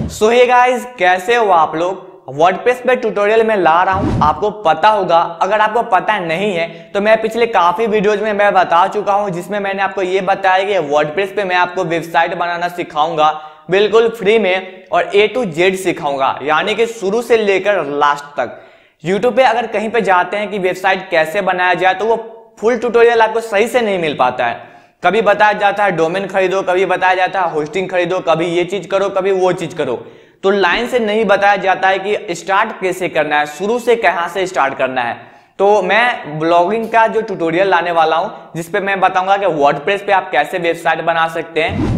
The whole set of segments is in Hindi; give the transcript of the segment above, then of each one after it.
सो हे गाइस, कैसे हो आप लोग। वर्डप्रेस पे ट्यूटोरियल में ला रहा हूं। आपको पता होगा, अगर आपको पता नहीं है तो मैं पिछले काफी वीडियोज में मैं बता चुका हूं, जिसमें मैंने आपको ये बताया कि वर्डप्रेस पे मैं आपको वेबसाइट बनाना सिखाऊंगा बिल्कुल फ्री में और A to Z सिखाऊंगा, यानी कि शुरू से लेकर लास्ट तक। यूट्यूब पे अगर कहीं पे जाते हैं कि वेबसाइट कैसे बनाया जाए तो वो फुल ट्यूटोरियल आपको सही से नहीं मिल पाता है। कभी बताया जाता है डोमेन खरीदो, कभी बताया जाता है होस्टिंग खरीदो, कभी ये चीज करो, कभी वो चीज करो। तो लाइन से नहीं बताया जाता है कि स्टार्ट कैसे करना है, शुरू से कहां से स्टार्ट करना है। तो मैं ब्लॉगिंग का जो ट्यूटोरियल लाने वाला हूं, जिसपे मैं बताऊंगा कि वर्डप्रेस पे आप कैसे वेबसाइट बना सकते हैं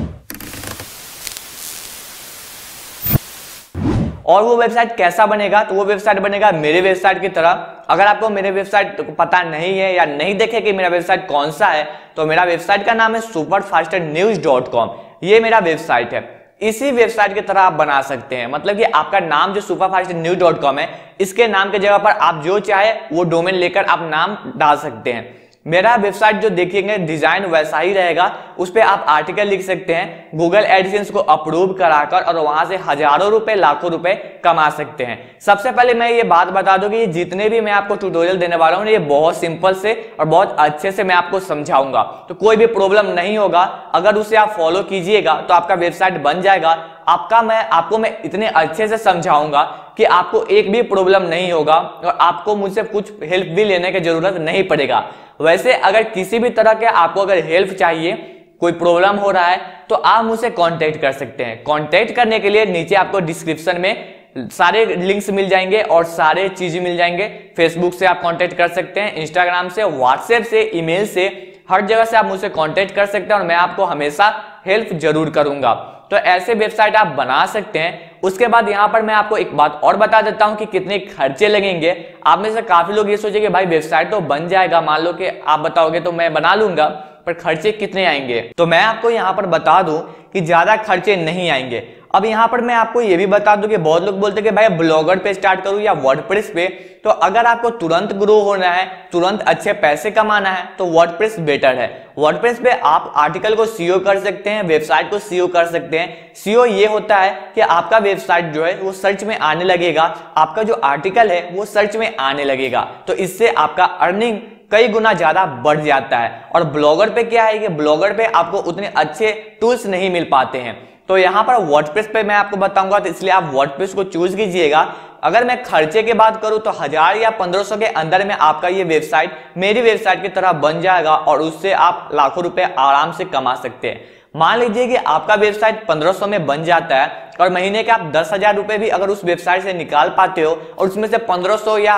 और वो वेबसाइट कैसा बनेगा। तो वो वेबसाइट बनेगा मेरे वेबसाइट की तरह। अगर आपको मेरे वेबसाइट पता नहीं है या नहीं देखे कि मेरा वेबसाइट कौन सा है, तो मेरा वेबसाइट का नाम है superfasternews.com। ये मेरा वेबसाइट है। इसी वेबसाइट की तरह आप बना सकते हैं, मतलब कि आपका नाम जो superfasternews.com है, इसके नाम की जगह पर आप जो चाहे वो डोमेन लेकर आप नाम डाल सकते हैं। मेरा वेबसाइट जो देखेंगे डिजाइन वैसा ही रहेगा। उस पे आप आर्टिकल लिख सकते हैं, गूगल एडसेंस को अप्रूव कराकर, और वहां से हजारों रुपए लाखों रुपए कमा सकते हैं। सबसे पहले मैं ये बात बता दूं कि जितने भी मैं आपको ट्यूटोरियल देने वाला हूं, ये बहुत सिंपल से और बहुत अच्छे से मैं आपको समझाऊंगा, तो कोई भी प्रॉब्लम नहीं होगा। अगर उसे आप फॉलो कीजिएगा तो आपका वेबसाइट बन जाएगा। आपको मैं इतने अच्छे से समझाऊंगा कि आपको एक भी प्रॉब्लम नहीं होगा और आपको मुझसे कुछ हेल्प भी लेने की जरूरत नहीं पड़ेगा। वैसे अगर किसी भी तरह के आपको अगर हेल्प चाहिए, कोई प्रॉब्लम हो रहा है, तो आप मुझसे कांटेक्ट कर सकते हैं। कांटेक्ट करने के लिए नीचे आपको डिस्क्रिप्शन में सारे लिंक्स मिल जाएंगे और सारे चीजें मिल जाएंगे। फेसबुक से आप कांटेक्ट कर सकते हैं, इंस्टाग्राम से, व्हाट्सएप से, ईमेल से, हर जगह से आप मुझसे कांटेक्ट कर सकते हैं और मैं आपको हमेशा हेल्प जरूर करूंगा। तो ऐसे वेबसाइट आप बना सकते हैं। उसके बाद यहाँ पर मैं आपको एक बात और बता देता हूँ कि कितने खर्चे लगेंगे। आप में से काफी लोग ये सोचे कि भाई वेबसाइट तो बन जाएगा, मान लो कि आप बताओगे तो मैं बना लूंगा, पर खर्चे कितने आएंगे। तो मैं आपको यहाँ पर बता दूं कि ज्यादा खर्चे नहीं आएंगे। अब यहाँ पर मैं आपको ये भी बता दूं कि बहुत लोग बोलते हैं कि भाई ब्लॉगर पे स्टार्ट करूं या वर्डप्रेस पे। तो अगर आपको तुरंत ग्रो होना है, तुरंत अच्छे पैसे कमाना है, तो वर्डप्रेस बेटर है। वर्डप्रेस पे आप आर्टिकल को सीओ कर सकते हैं, वेबसाइट को सीओ कर सकते हैं। सीओ ये होता है कि आपका वेबसाइट जो है वो सर्च में आने लगेगा, आपका जो आर्टिकल है वो सर्च में आने लगेगा। तो इससे आपका अर्निंग कई गुना ज्यादा बढ़ जाता है। और ब्लॉगर पे क्या है कि ब्लॉगर पे आपको उतने अच्छे टूल्स नहीं मिल पाते हैं। तो यहाँ पर वर्डप्रेस पे मैं आपको बताऊंगा, तो इसलिए आप वर्डप्रेस को चूज कीजिएगा। अगर मैं खर्चे की बात करूं तो 1000 या 1500 के अंदर में आपका ये वेबसाइट मेरी वेबसाइट की तरह बन जाएगा और उससे आप लाखों रुपए आराम से कमा सकते हैं। मान लीजिए कि आपका वेबसाइट 1500 में बन जाता है और महीने के आप 10,000 रुपए भी अगर उस वेबसाइट से निकाल पाते हो, और उसमें से 1500 या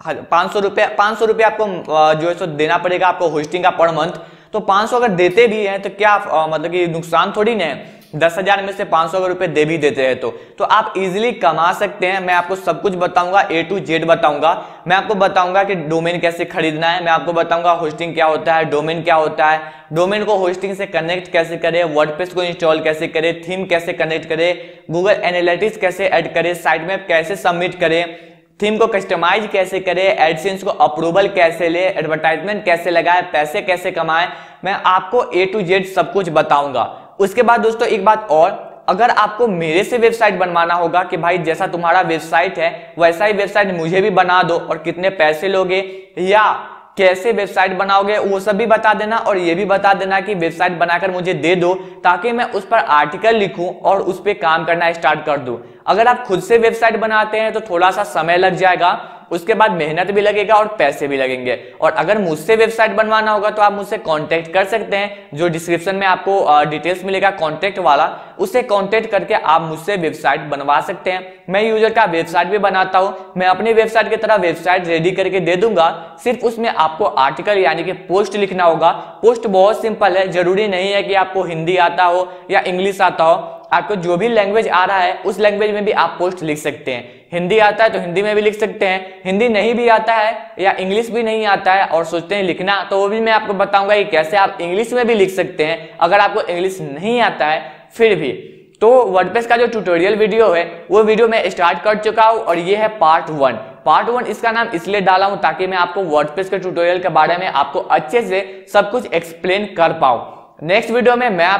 500 रुपए आपको जो है सो देना पड़ेगा आपको होस्टिंग का पर मंथ। तो 500 अगर देते भी हैं तो क्या मतलब कि नुकसान थोड़ी ना है। 10,000 में से 500 रुपए दे भी देते हैं तो आप इजीली कमा सकते हैं। मैं आपको सब कुछ बताऊंगा, A to Z बताऊंगा। मैं आपको बताऊंगा कि डोमेन कैसे खरीदना है, मैं आपको बताऊंगा होस्टिंग क्या होता है, डोमेन क्या होता है, डोमेन को होस्टिंग से कनेक्ट कैसे करें, वर्डप्रेस को इंस्टॉल कैसे करें, थीम कैसे कनेक्ट करें, गूगल एनालिटिक्स कैसे ऐड करें, साइट मैप कैसे सबमिट करें, थीम को कस्टमाइज कैसे करें, एडसेंस को अप्रूवल कैसे ले, एडवर्टाइजमेंट कैसे लगाए, पैसे कैसे कमाएं, मैं आपको A to Z सब कुछ बताऊंगा। उसके बाद दोस्तों एक बात और, अगर आपको मेरे से वेबसाइट बनवाना होगा कि भाई जैसा तुम्हारा वेबसाइट है वैसा ही वेबसाइट मुझे भी बना दो, और कितने पैसे लोगे या कैसे वेबसाइट बनाओगे वो सब भी बता देना, और ये भी बता देना कि वेबसाइट बनाकर मुझे दे दो ताकि मैं उस पर आर्टिकल लिखूं और उस पर काम करना स्टार्ट कर दूं। अगर आप खुद से वेबसाइट बनाते हैं तो थोड़ा सा समय लग जाएगा, उसके बाद मेहनत भी लगेगा और पैसे भी लगेंगे। और अगर मुझसे वेबसाइट बनवाना होगा तो आप मुझसे कांटेक्ट कर सकते हैं, जो डिस्क्रिप्शन में आपको डिटेल्स मिलेगा कांटेक्ट वाला, उससे कांटेक्ट करके आप मुझसे वेबसाइट बनवा सकते हैं। मैं यूजर का वेबसाइट भी बनाता हूं, मैं अपनी वेबसाइट की तरह वेबसाइट रेडी करके दे दूंगा। सिर्फ उसमें आपको आर्टिकल यानी कि पोस्ट लिखना होगा। पोस्ट बहुत सिंपल है, जरूरी नहीं है कि आपको हिंदी आता हो या इंग्लिश आता हो। आपको जो भी लैंग्वेज आ रहा है उस लैंग्वेज में भी आप पोस्ट लिख सकते हैं। हिंदी आता है तो हिंदी में भी लिख सकते हैं, हिंदी नहीं भी आता है या इंग्लिश भी नहीं आता है और सोचते हैं लिखना, तो वो भी मैं आपको बताऊंगा कि कैसे आप इंग्लिश में भी लिख सकते हैं अगर आपको इंग्लिश नहीं आता है फिर भी। तो वर्डप्रेस का जो ट्यूटोरियल वीडियो है वो वीडियो मैं स्टार्ट कर चुका हूं और ये है पार्ट 1। पार्ट 1 इसका नाम इसलिए डाला हूं ताकि मैं आपको वर्डप्रेस के ट्यूटोरियल के बारे में आपको अच्छे से सब कुछ एक्सप्लेन कर पाऊं। नेक्स्ट वीडियो में मैं आपको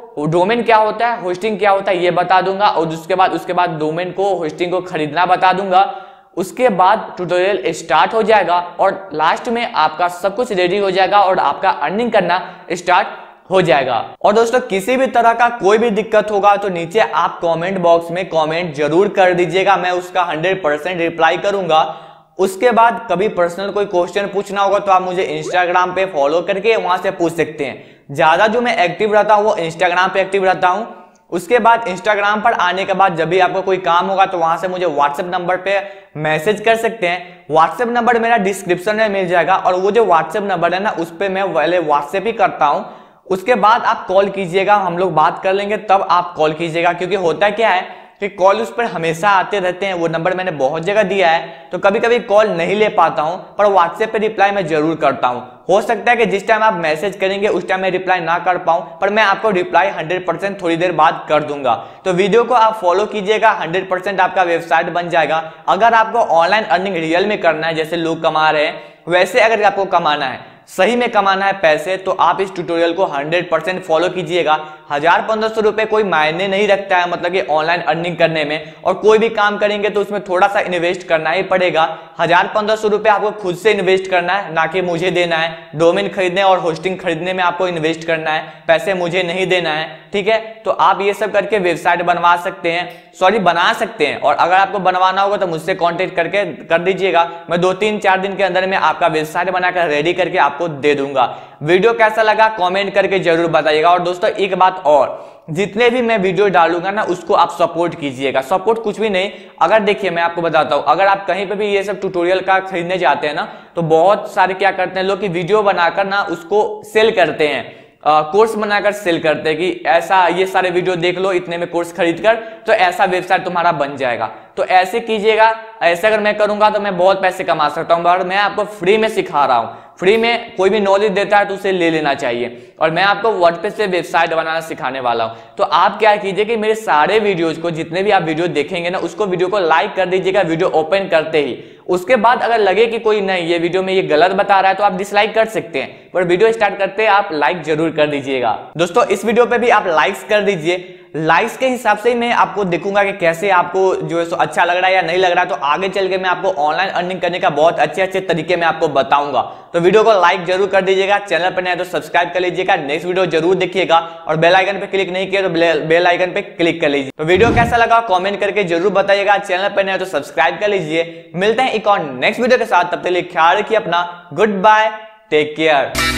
डोमेन क्या होता है, होस्टिंग क्या होता है ये बता दूंगा, और उसके बाद डोमेन को, होस्टिंग को खरीदना बता दूंगा। उसके बाद ट्यूटोरियल स्टार्ट हो जाएगा और लास्ट में आपका सब कुछ रेडी हो जाएगा और आपका अर्निंग करना स्टार्ट हो जाएगा। और दोस्तों किसी भी तरह का कोई भी दिक्कत होगा तो नीचे आप कमेंट बॉक्स में कमेंट जरूर कर दीजिएगा, मैं उसका 100% रिप्लाई करूंगा। उसके बाद कभी पर्सनल कोई क्वेश्चन पूछना होगा तो आप मुझे इंस्टाग्राम पे फॉलो करके वहां से पूछ सकते हैं। ज्यादा जो मैं एक्टिव रहता हूँ वो इंस्टाग्राम पे एक्टिव रहता हूँ। उसके बाद इंस्टाग्राम पर आने के बाद जब भी आपको कोई काम होगा तो वहां से मुझे व्हाट्सएप नंबर पे मैसेज कर सकते हैं। व्हाट्सएप नंबर मेरा डिस्क्रिप्शन में मिल जाएगा और वो जो व्हाट्सएप नंबर है ना उस पर मैं पहले व्हाट्सएप ही करता हूँ। उसके बाद आप कॉल कीजिएगा, हम लोग बात कर लेंगे, तब आप कॉल कीजिएगा। क्योंकि होता क्या है कि कॉल उस पर हमेशा आते रहते हैं, वो नंबर मैंने बहुत जगह दिया है, तो कभी कभी कॉल नहीं ले पाता हूं, पर व्हाट्सएप पे रिप्लाई मैं जरूर करता हूं। हो सकता है कि जिस टाइम आप मैसेज करेंगे उस टाइम मैं रिप्लाई ना कर पाऊं, पर मैं आपको रिप्लाई 100% थोड़ी देर बाद कर दूंगा। तो वीडियो को आप फॉलो कीजिएगा, 100% आपका वेबसाइट बन जाएगा। अगर आपको ऑनलाइन अर्निंग रियल में करना है, जैसे लोग कमा रहे हैं वैसे अगर आपको कमाना है, सही में कमाना है पैसे, तो आप इस ट्यूटोरियल को 100% फॉलो कीजिएगा। 1000-1500 रुपए कोई मायने नहीं रखता है, मतलब कि ऑनलाइन अर्निंग करने में। और कोई भी काम करेंगे तो उसमें थोड़ा सा इन्वेस्ट करना ही पड़ेगा। 1000-1500 रुपए आपको खुद से इन्वेस्ट करना है, ना कि मुझे देना है। डोमेन खरीदने और होस्टिंग खरीदने में आपको इन्वेस्ट करना है, पैसे मुझे नहीं देना है, ठीक है। तो आप ये सब करके वेबसाइट बनवा सकते हैं, बना सकते हैं। और अगर आपको बनवाना होगा तो मुझसे कांटेक्ट करके कर दीजिएगा, मैं 2-3-4 दिन के अंदर में आपका वेबसाइट बनाकर रेडी करके आपको दे दूंगा। वीडियो कैसा लगा कमेंट करके जरूर बताइएगा। और दोस्तों एक बात और, जितने भी मैं वीडियो डालूंगा ना उसको आप सपोर्ट कीजिएगा। सपोर्ट कुछ भी नहीं, अगर देखिए मैं आपको बताता हूं, अगर आप कहीं पे भी ये सब ट्यूटोरियल का खरीदने जाते हैं ना तो बहुत सारे क्या करते हैं लोग कि वीडियो बनाकर ना उसको सेल करते हैं, कोर्स बनाकर सेल करते हैं कि ऐसा ये सारे वीडियो देख लो, इतने में कोर्स खरीद कर तो ऐसा वेबसाइट तुम्हारा बन जाएगा। तो ऐसे कीजिएगा, ऐसे अगर मैं करूंगा तो मैं बहुत पैसे कमा सकता हूं। और मैं आपको फ्री में सिखा रहा हूं, फ्री में कोई भी नॉलेज देता है तो उसे ले लेना चाहिए। और मैं आपको वर्डप्रेस पे वेबसाइट बनाना सिखाने वाला हूं। तो आप क्या कीजिए कि मेरे सारे वीडियोज को, जितने भी आप वीडियो देखेंगे ना, उसको वीडियो को लाइक कर दीजिएगा वीडियो ओपन करते ही। उसके बाद अगर लगे कि कोई नहीं ये वीडियो में ये गलत बता रहा है तो आप डिसलाइक कर सकते हैं, पर वीडियो स्टार्ट करते आप लाइक जरूर कर दीजिएगा। दोस्तों इस वीडियो पे भी आप लाइक्स कर दीजिए, लाइक्स के हिसाब से ही मैं आपको देखूंगा कि कैसे आपको जो है सो अच्छा लग रहा है या नहीं लग रहा है। तो आगे चल के मैं आपको ऑनलाइन अर्निंग करने का बहुत अच्छे तरीके में आपको बताऊंगा। तो वीडियो को लाइक जरूर कर दीजिएगा, चैनल पर नए तो सब्सक्राइब कर लीजिएगा, नेक्स्ट वीडियो जरूर देखिएगा। और बेल आइकन पे क्लिक नहीं किया तो बेल आइकन पे क्लिक कर लीजिए। तो वीडियो कैसा लगा कमेंट करके जरूर बताइएगा, चैनल पर नए तो सब्सक्राइब कर लीजिए। मिलते हैं एक और नेक्स्ट वीडियो के साथ, तब तक के लिए ख्याल रखिए अपना। Good bye, take care.